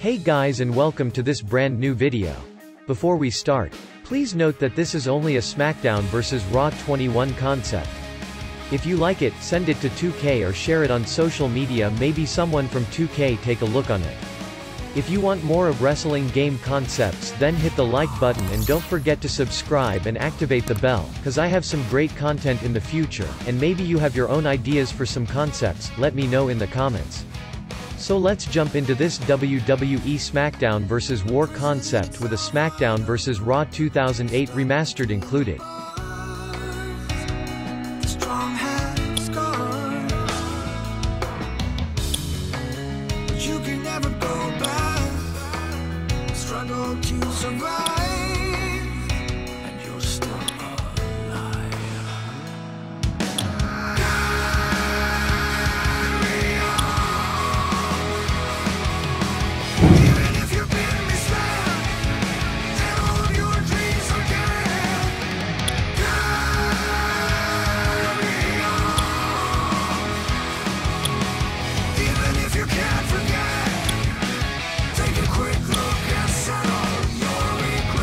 Hey guys, and welcome to this brand new video. Before we start, please note that this is only a SmackDown vs. Raw 21 concept. If you like it, send it to 2K or share it on social media, maybe someone from 2K take a look on it. If you want more of wrestling game concepts, then hit the like button and don't forget to subscribe and activate the bell, cause I have some great content in the future, and maybe you have your own ideas for some concepts, let me know in the comments. So let's jump into this WWE SmackDown vs. War concept with a SmackDown vs. Raw 2008 remastered included. You can never go back, struggle to survive, and you're still alive. Carry on. Even if you've been misled, and all of your dreams are dead. Carry on. Even if you can't forget, take a quick look and settle your regrets.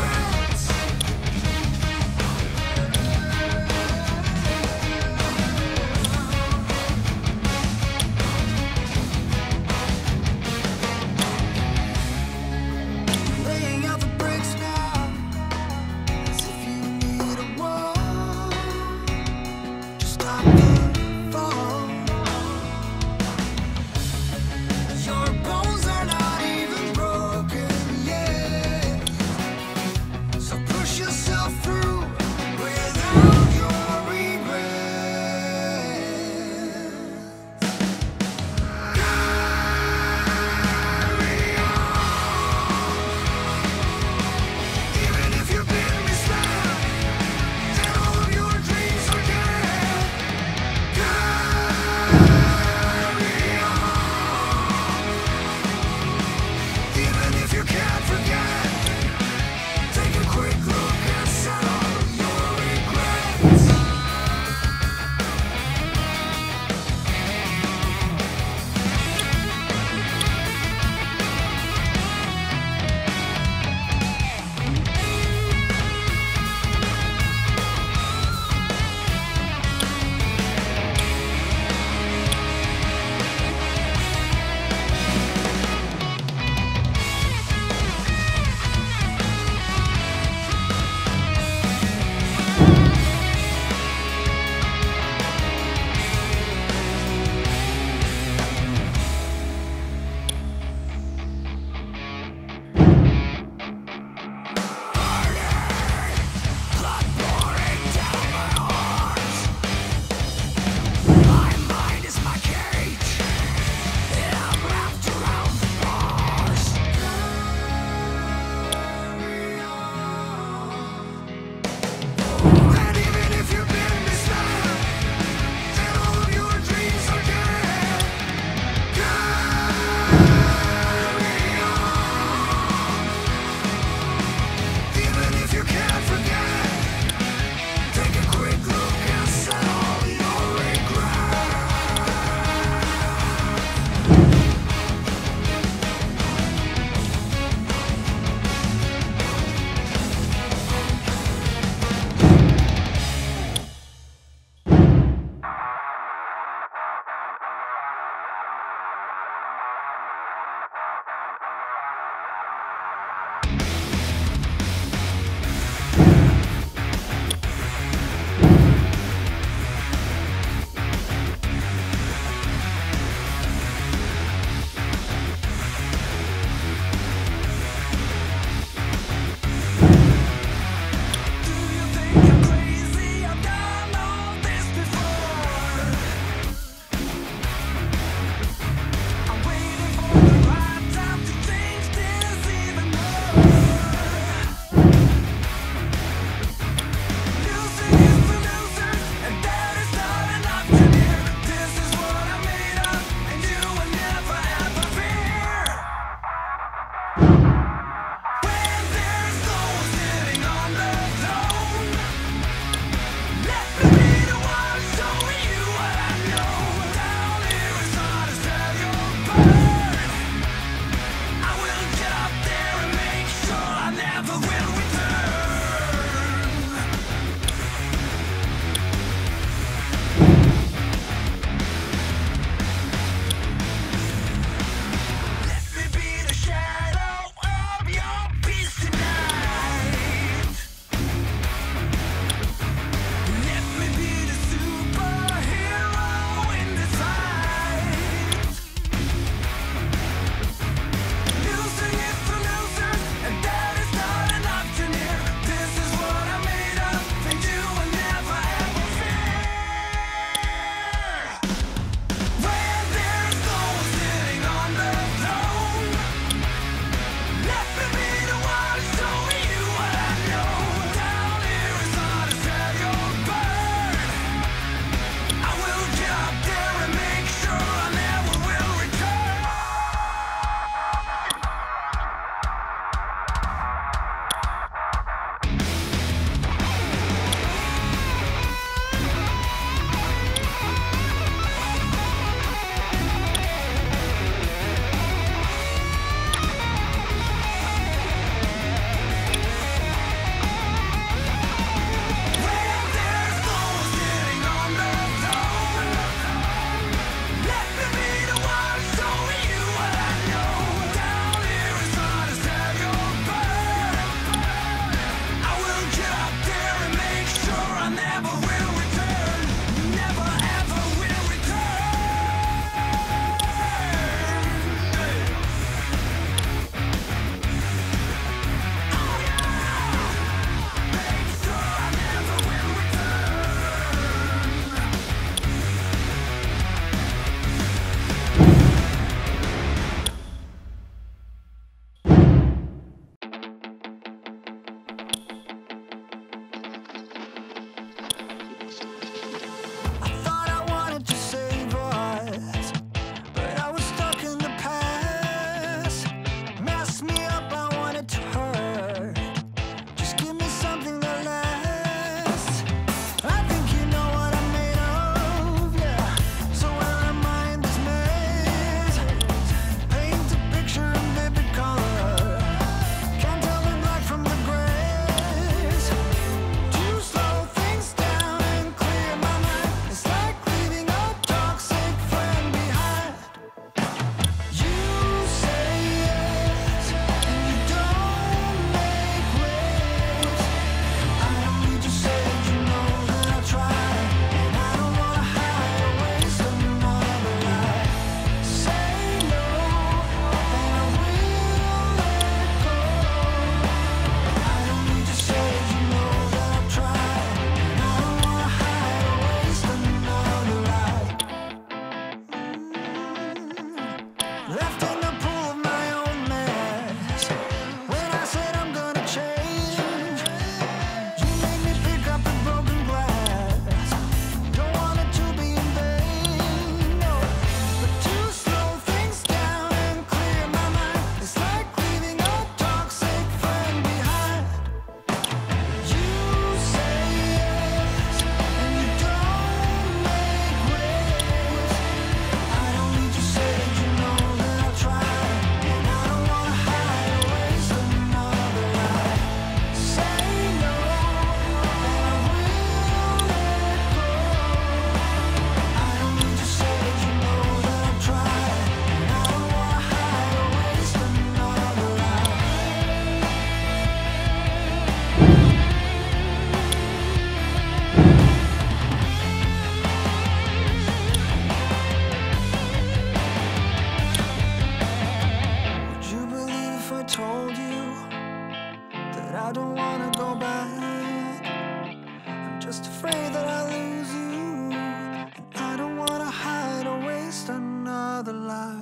just afraid that I'll lose you. And I don't wanna hide or waste another lie.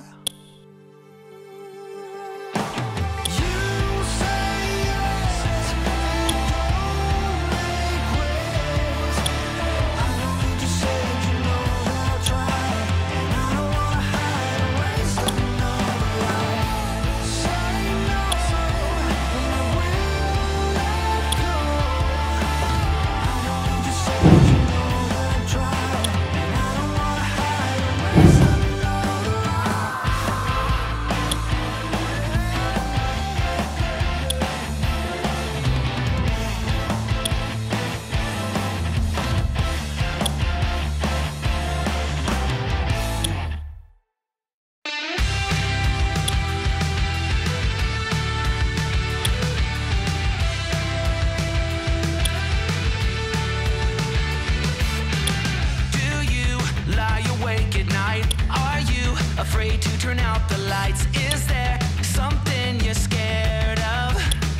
Afraid to turn out the lights? Is there something you're scared of?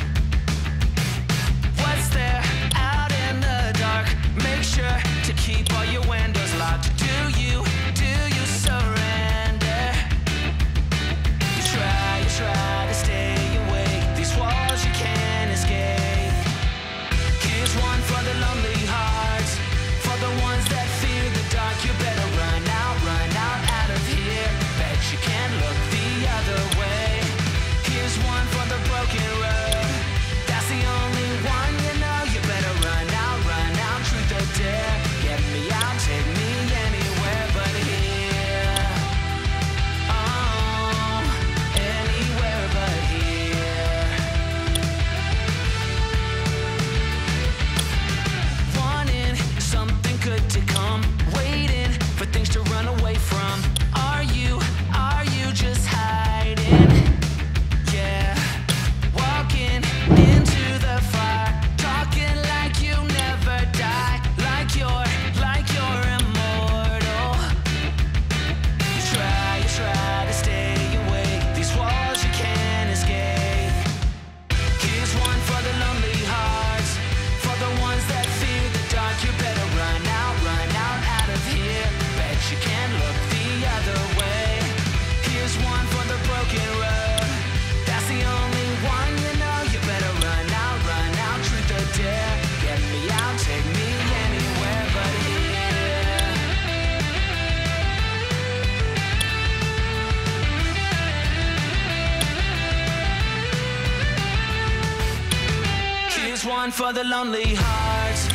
What's there out in the dark? Make sure to keep all your windows locked. Do you surrender? You try to stay awake. These walls you can't escape. Here's one for the lonely hearts, for the ones that fear the dark. You better run out out of here. You can't look the other way. Here's one for the broken road. That's the only one you know. You better run out, truth or dare. Get me out, take me anywhere but here. Oh, anywhere but here. Wanting something good to come, waiting for things to run away from. Are you just hiding? Yeah, walking into the fire, talking like you never die, like you're immortal. You try to stay awake. These walls you can't escape. Here's one for the lonely hearts, for the ones that fear the dark. You better run out of here. Bet you can't look the other way. Here's one for the broken road. That's the only one you know. You better run out, truth or dare. Get me out, take me anywhere but here. Here's one for the lonely hearts,